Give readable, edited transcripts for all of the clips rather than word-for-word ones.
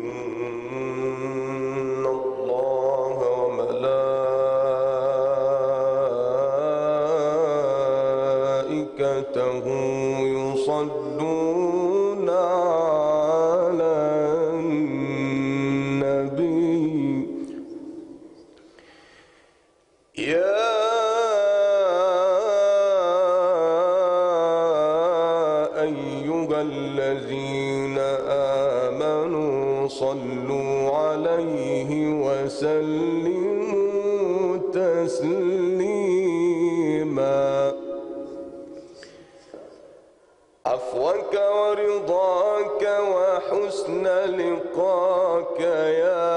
إن الله وملائكته يصلون على النبي يا أيها الذين آمنوا صلوا عليه وسلموا تسليما عفوك ورضاك وحسن لقاك يا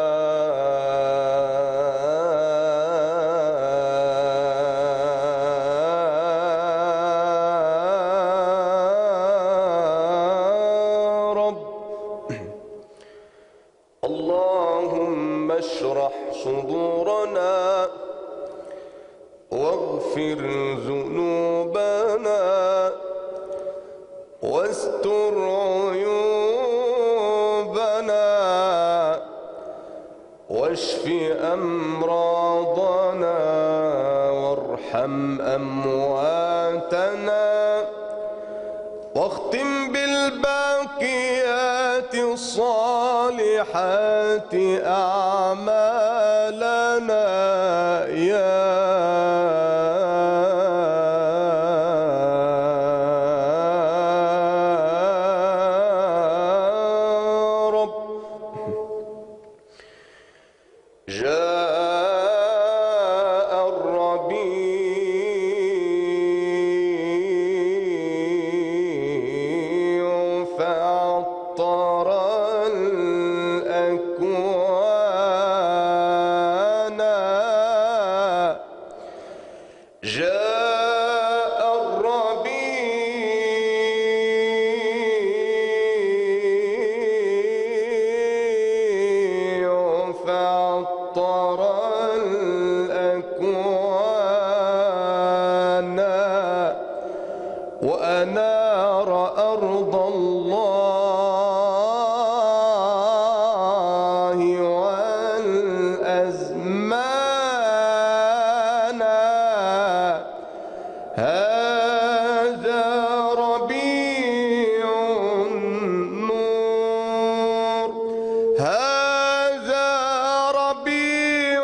اللهم اشرح صدورنا واغفر ذنوبنا واستر عيوبنا واشف أمراضنا وارحم أمواتنا واختم بالباقيات الصالحات أعمالنا يا رب. جاء الربيع فعطر الأكوان جاء الربيع فعطر الأكوان وأنار أرض الله والأزمان هذا ربيع النور هذا ربيع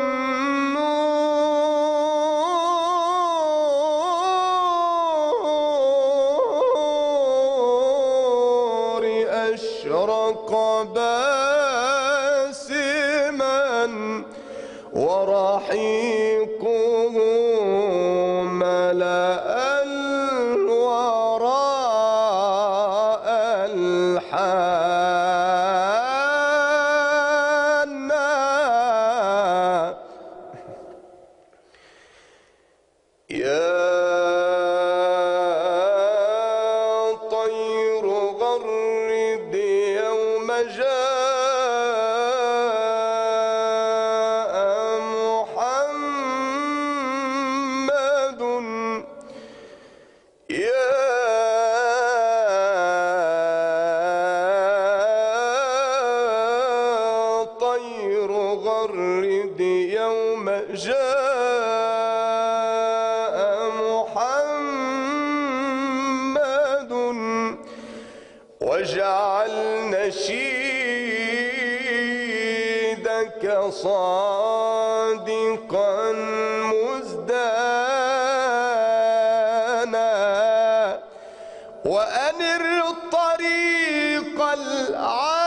النور أشرق باسما ورحيقه ملأ الورى ألحانا يا طير غرد يوم جاء محمد يا طير غرد يوم جاء محمد واجعل نشيدك صادقا مزدانا وأنر طريق العالم